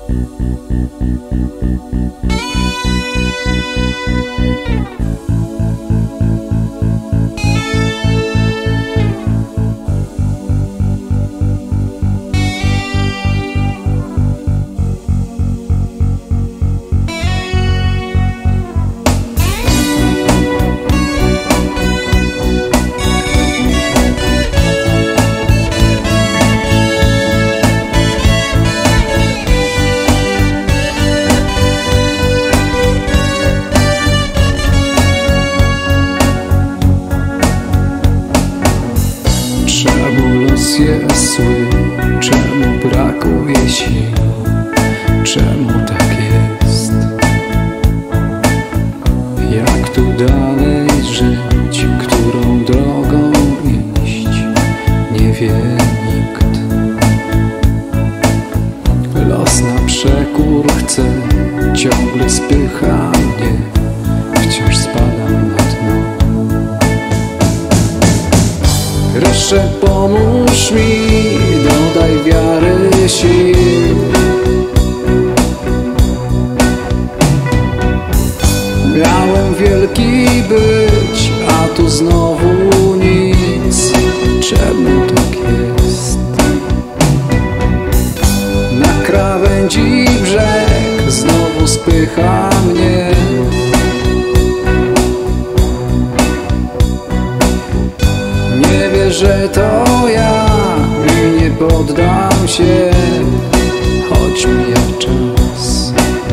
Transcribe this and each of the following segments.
Jest zły, czemu brakuje sił, czemu tak jest? Jak tu dalej żyć, którą drogą iść, nie wie nikt. Los na przekór chce, ciągle spycha mnie, wciąż spadam na dno. Proszę, pomóż mi, dodaj wiary, sił. Miałem wielki być, a tu znowu nic. Czemu tak jest? Na krawędzi brzeg znowu spycha mnie. Nie wierzę, że to ja i nie poddam się, choć mija czas.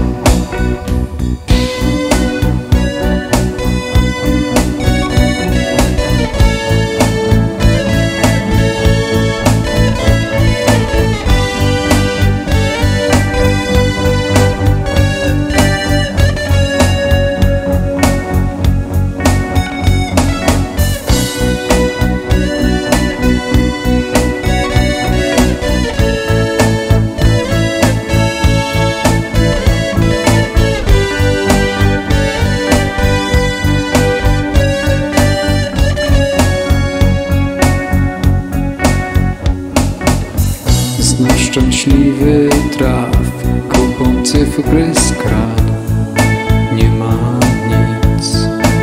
Znów szczęśliwy traf, kupą cyfry skradł, nie ma nic.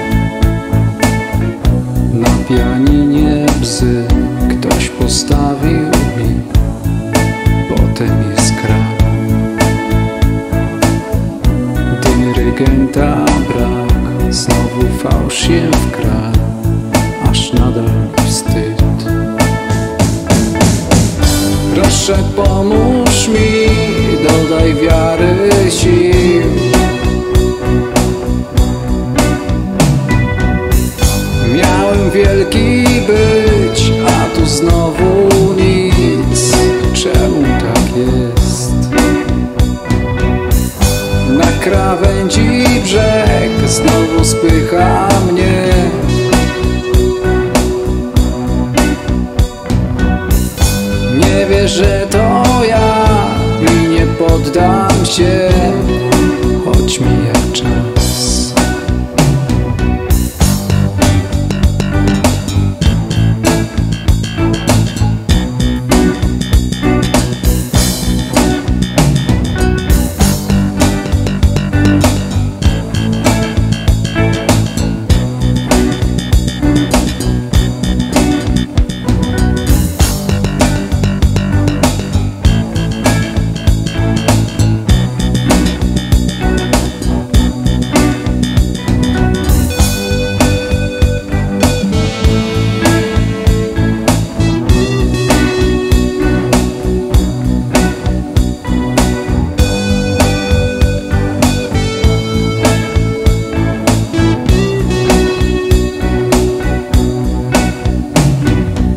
Na pianinie bzy ktoś postawił mi, potem je skradł. Dyrygenta brak, znowu fałsz się wkradł, aż nadal wstyd. Proszę, pomóż mi, dodaj wiary, sił. Miałem wielki być, a tu znowu nic. Czemu tak jest? Na krawędzi brzeg znowu spycha mnie. Nie wierzę, że to ja i nie poddam się, choć mija czas.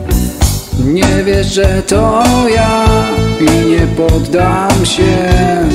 Nie wiesz, że to ja i nie poddam się.